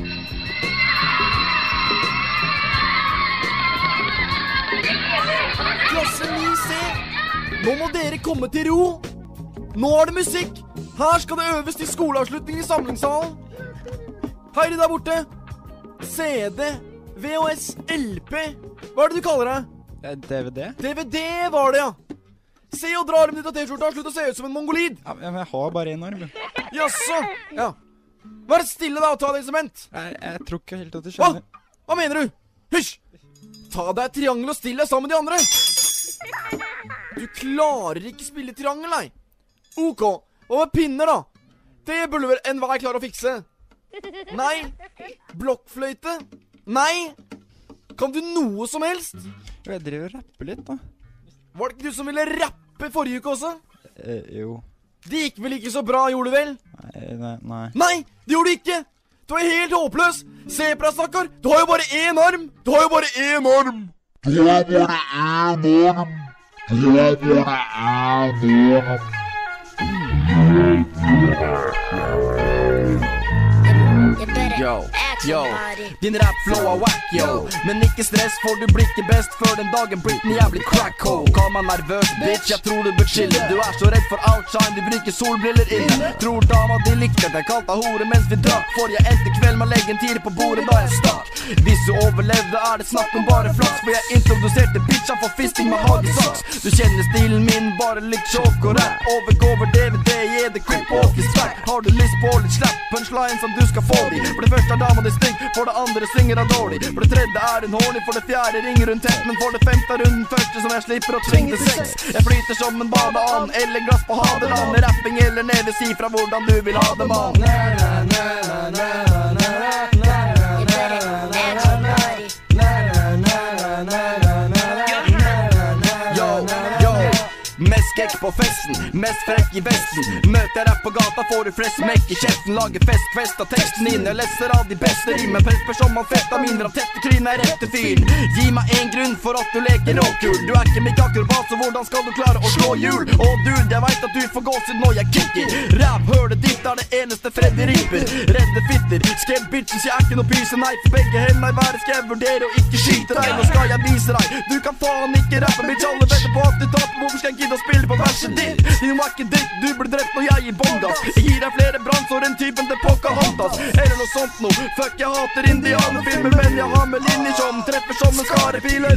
Klasse 9C, nå må dere komme til ro. Nå er det musikk. Her skal det øves til skoleavslutning i samlingssalen. Heidi der borte. CD, VHS, LP. Hva er det du kaller det? DVD? DVD var det, ja. Se og dra armen ditt av T-skjorta og slutt å se ut som en mongolid. Ja, men jeg har bare en arm. Jaså, ja. Vær stille da og ta deg sement. Jeg tror ikke helt at du skjønner. Hva mener du? Hysj! Ta deg et triangel og still deg sammen med de andre. Du klarer ikke spille triangel, nei. Ok, og med pinner da. Det burde vel enhver klare å fikse. Nei. Blokkfløyte? Nei. Kan du noe som helst? Jeg driver og rapper litt da. Var det ikke du som ville rappe forrige uke også? Jo. Det gikk vel ikke så bra, gjorde du vel? Nei. Nei, det gjorde du ikke. Du er helt håpløs. Se på deg, stakkar. Du har jo bare én arm. Du har jo bare én arm. Yo, din rap-flow er whack, yo. Men ikke stress, for du blir ikke best før den dagen Britney er blitt crack-ho. Kall meg nervøs, bitch, jeg tror du bør chille. Du er så redd for outshine, du bruker solbriller inne. Tror dama de likte at jeg kalt deg hore mens vi drakk. For jeg endte kveld med å legge en tier på bordet da jeg stakk. Hvis du overlevde er det snakk om bare flaks, for jeg introduserte bitcha for fisting med hagesaks. Du kjenner stilen min, bare litt sjokk og rap. Overgåver DVD, gi det quick walkie-stack. Har du lyst på litt slapp punchline som du skal få de? For det første er dama di stygg, for det andre synger han dårlig. For det tredje er hun horny, for det fjerde ringer hun tett. Men for det femte er hun den første som jeg slipper å tvinge til sex. Jeg flyter som en badeand, eller glass på hadeland. Rapping eller nede, si fra hvordan du vil ha det, mann. Mest skekk på festen, mest frekk i vesten. Møter jeg rapp på gata, får du flest mekk i kjeften. Lager fest av teksten din. Jeg leser av de beste rim, men presper som amfetamin. Tette tryn er rette fyren. Gi meg en grunn for at du leker rockul. Du er ikke Mick Akrobat, så hvordan skal du klare å slå hjul? Og dude, jeg vet at du får gåsud når jeg kicker. Rap, hølet ditt er det eneste Freddy ripper. Redde fitter, skrev bitches, jeg er ikke noe pyse. Nei, for begge hendene i været skal jeg vurdere å ikke skyte deg. Nå skal jeg vise deg, du kan faen ikke rappe, bitch. Alle vet på at du taper, hvorfor skal jeg gidde å spille på verset ditt? Din var ikke dritt, du blir drept når jeg gir bongas. Jeg gir deg flere brannsår enn typen til Pocahontas. Eller noe sånt noe, fuck jeg hater indianerfilmer. Men jeg har med linjer som treffer som en skarepiler.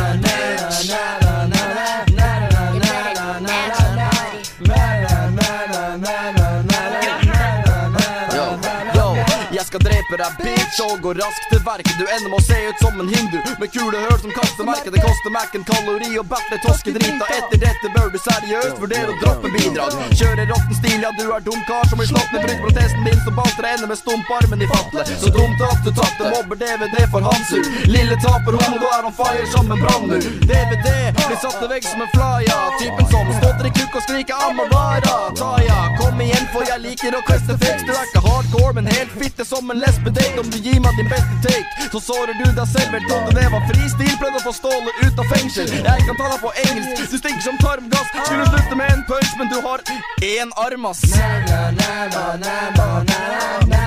Jeg skal drepe deg, bitch, og gå raskt til verket. Du ender med å se ut som en hindu med kule høl som kaster merke. Det koster Mac en kalori og battle toskedrita. Etter dette bør du seriøst vurdere å droppe bidrag. Kjøre rotten stil, ja du er dum kar som vil slått ned. Bruk protesten din som balter ender med stumparmen i fatle. Så dumt at du tapte, mobber DVD for Hansur. Lille taper homo, da er han fire som en brannmur. DVD blir satt til vegg som en flya. Typen som ståter i kukk og skriker Amavara. Taya, kom igjen for jeg liker å kveste fakes. Du er ikke hardcore, men helt fitte som en lesbedate. Om du gir meg din beste take, så sårer du deg selv. Vel trodde det var fristil, prøvde å få stålet ut av fengsel. Jeg kan ta deg på engelsk, du stinker som tarmgass. Skulle slutte med en punch, men du har en arm, ass.